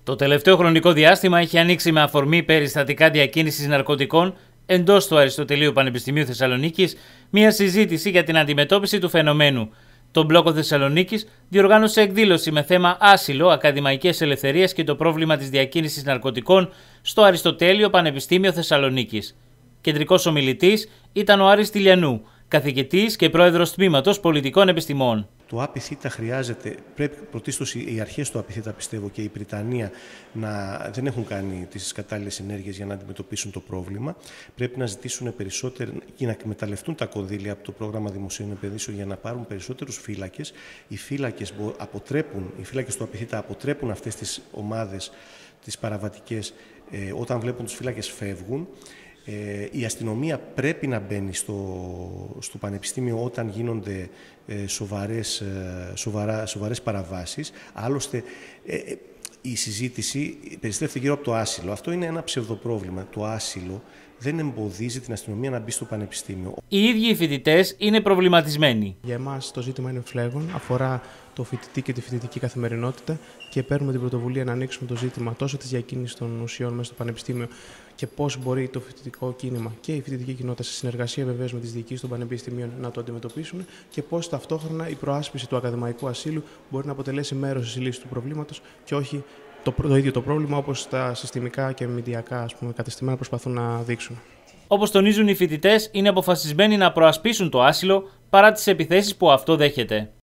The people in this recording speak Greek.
Το τελευταίο χρονικό διάστημα έχει ανοίξει με αφορμή περιστατικά διακίνησης ναρκωτικών εντός του Αριστοτελείου Πανεπιστημίου Θεσσαλονίκης μια συζήτηση για την αντιμετώπιση του φαινομένου. Το Μπλόκο Θεσσαλονίκης διοργάνωσε εκδήλωση με θέμα άσυλο, ακαδημαϊκές ελευθερίες και το πρόβλημα της διακίνησης ναρκωτικών στο Αριστοτέλειο Πανεπιστήμιο Θεσσαλονίκης. Κεντρικός ομιλητής ήταν ο Άρης Τηλιανού, καθηγητής και πρόεδρος τμήματος πολιτικών επιστημών. Το ΑΠΘ χρειάζεται, πρέπει πρωτίστως οι αρχές του ΑΠΘ, πιστεύω, και η Βρυτανία δεν έχουν κάνει τις κατάλληλες ενέργειες για να αντιμετωπίσουν το πρόβλημα. Πρέπει να ζητήσουν περισσότερο και να εκμεταλλευτούν τα κονδύλια από το πρόγραμμα δημοσίων επενδύσεων για να πάρουν περισσότερους φύλακες. Οι φύλακες του ΑΠΘ αποτρέπουν αυτές τις ομάδες, τις παραβατικές, όταν βλέπουν τους φύλακες φεύγουν. Η αστυνομία πρέπει να μπαίνει στο πανεπιστήμιο όταν γίνονται σοβαρές παραβάσεις. Άλλωστε, η συζήτηση περιστρέφεται γύρω από το άσυλο. Αυτό είναι ένα ψευδοπρόβλημα. Το άσυλο δεν εμποδίζει την αστυνομία να μπει στο πανεπιστήμιο. Οι ίδιοι οι φοιτητές είναι προβληματισμένοι. Για εμάς το ζήτημα είναι φλέγον, αφορά το φοιτητή και τη φοιτητική καθημερινότητα και παίρνουμε την πρωτοβουλία να ανοίξουμε το ζήτημα τόσο της διακίνησης των ουσιών μέσα στο πανεπιστήμιο και πώς μπορεί το φοιτητικό κίνημα και η φοιτητική κοινότητα σε συνεργασία βεβαίως με τις διοικήσεις των πανεπιστημίων να το αντιμετωπίσουν και πώς ταυτόχρονα η προάσπιση του ακαδημαϊκού ασύλου μπορεί να αποτελέσει μέρος της λύσης του προβλήματος και όχι το ίδιο το πρόβλημα όπως τα συστημικά και μηντιακά κατεστημένα προσπαθούν να δείξουν. Όπως τονίζουν οι φοιτητές, είναι αποφασισμένοι να προασπίσουν το άσυλο παρά τις επιθέσεις που αυτό δέχεται.